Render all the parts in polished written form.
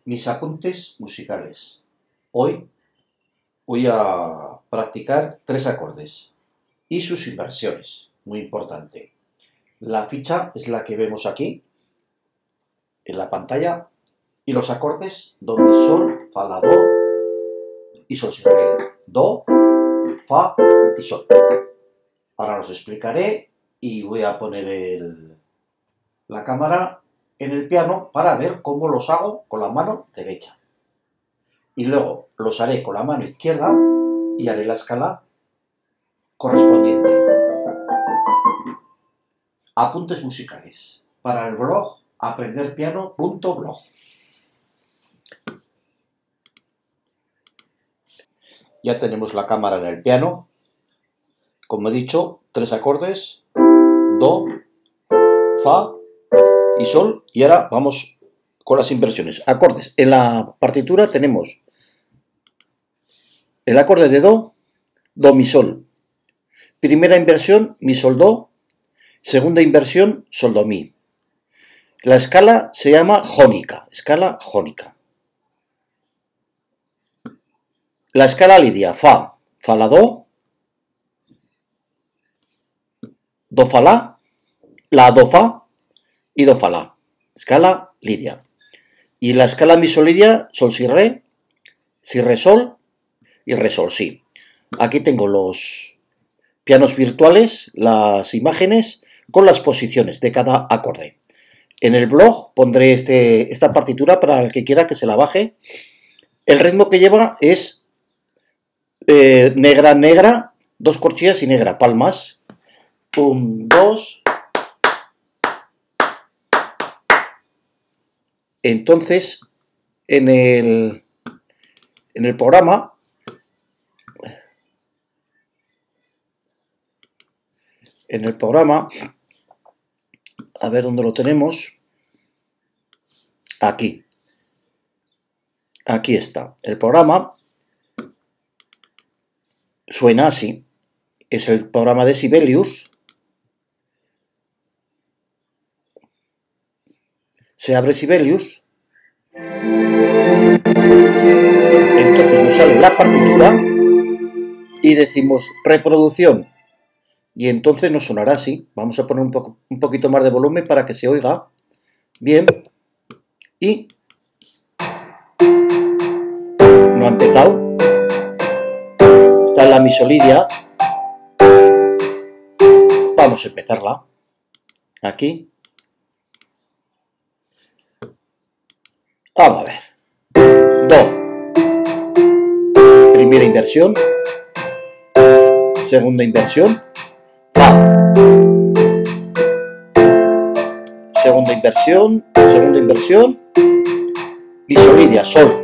Mis apuntes musicales. Hoy voy a practicar 3 acordes y sus inversiones, muy importante. La ficha es la que vemos aquí en la pantalla y los acordes do, mi, sol, fa, la, do y sol, si, re, do, fa y sol. Ahora los explicaré y voy a poner la cámara en el piano para ver cómo los hago con la mano derecha. Y luego los haré con la mano izquierda y haré la escala correspondiente. Apuntes musicales para el blog aprenderpiano.blog. Ya tenemos la cámara en el piano. Como he dicho, 3 acordes: do, fa y sol. Y ahora vamos con las inversiones. Acordes. En la partitura tenemos el acorde de do, do, mi, sol. Primera inversión, mi, sol, do. Segunda inversión, sol, do, mi. La escala se llama jónica, escala jónica. La escala lidia, fa, fa, la, do, fa, la, do, fa y do, fa, la. Escala lidia. Y la escala mi, sol, lidia, sol, si, re, sol y re, sol, si. Aquí tengo los pianos virtuales, las imágenes con las posiciones de cada acorde. En el blog pondré esta partitura para el que quiera que se la baje. El ritmo que lleva es negra, negra, 2 corcheas y negra, palmas. 1, 2. Entonces, en el programa, a ver dónde lo tenemos. Aquí. Aquí está. El programa suena así. Es el programa de Sibelius. Se abre Sibelius. Entonces nos sale la partitura y decimos reproducción. Y entonces nos sonará así. Vamos a poner un poquito más de volumen para que se oiga bien. Y no ha empezado. Está en la mi, sol, lidia. Vamos a empezarla. Aquí. Vamos a ver. Do. Primera inversión. Segunda inversión. Fa. Segunda inversión. Segunda inversión. Mi, sol, lidia, sol.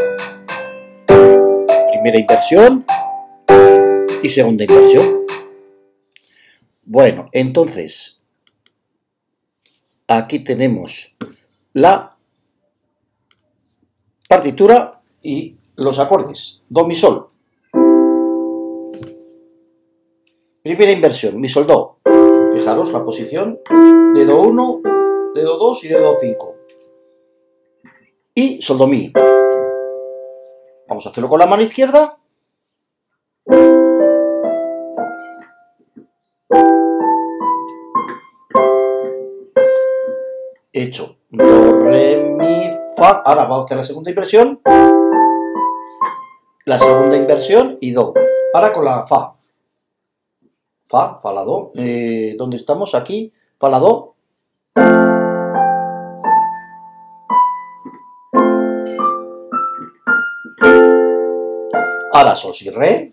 Primera inversión y segunda inversión. Bueno, entonces aquí tenemos la partitura y los acordes. Do, mi, sol. Primera inversión, mi, sol, do. Fijaros la posición de do 1, de do 2 y de do 5. Y sol, do, mi. Vamos a hacerlo con la mano izquierda. Hecho. Do, re, mi, fa. Ahora vamos a hacer la segunda inversión. La segunda inversión y do. Ahora con la fa. Fa, fa, la, do. ¿Dónde estamos? Aquí. Fa, la, do. Ahora sol, si, re.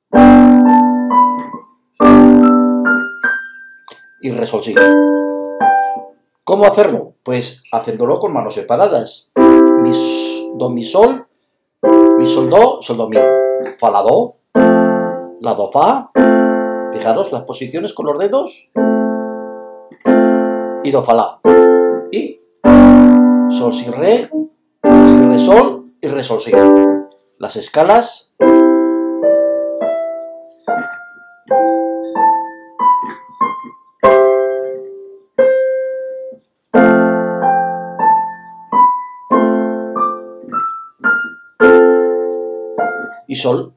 Y re, sol, si. ¿Cómo hacerlo? Pues haciéndolo con manos separadas. Do, mi, sol, do, mi. Fa, la, do, fa. Fijaros las posiciones con los dedos. Y do, fa, la. Y sol, si, re, sol y re, sol, si. Las escalas. y sol.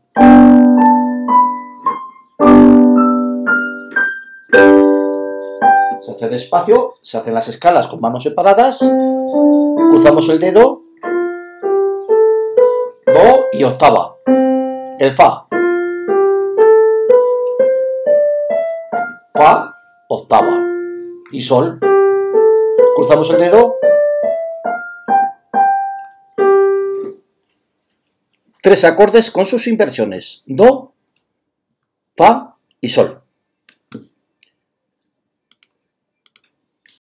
Se hace despacio, se hacen las escalas con manos separadas, cruzamos el dedo, do y octava, el fa. Fa, octava y sol. Cruzamos el dedo. 3 acordes con sus inversiones, do, fa y sol.